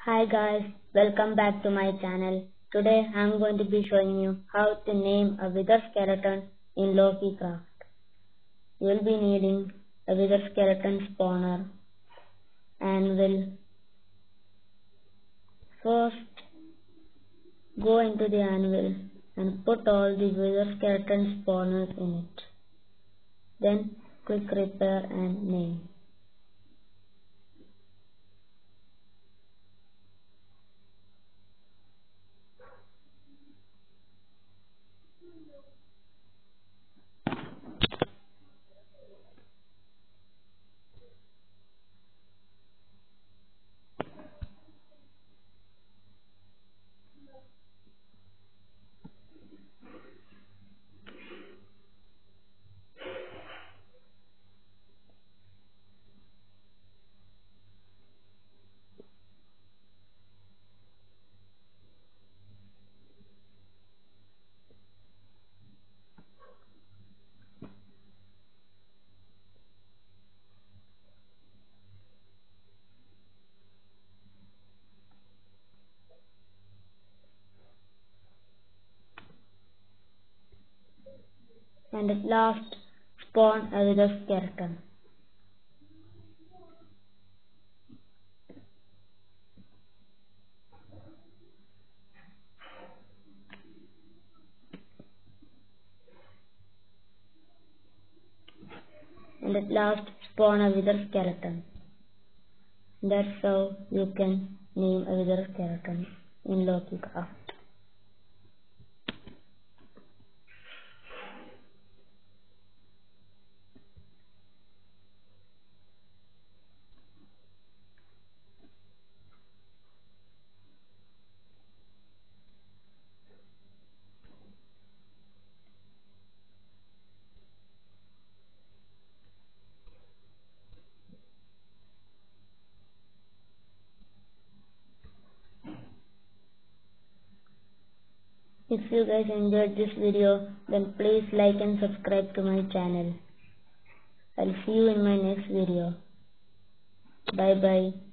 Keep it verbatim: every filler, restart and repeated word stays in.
Hi guys, welcome back to my channel. Today I am going to be showing you how to name a wither skeleton in Loki Craft. You will be needing a wither skeleton spawner, and will first go into the anvil and put all the wither skeleton spawners in it. Then click repair and name. And at last spawn a wither skeleton. And at last spawn a wither skeleton. That's how you can name a wither skeleton in Loki Craft. If you guys enjoyed this video, then please like and subscribe to my channel. I'll see you in my next video. Bye bye.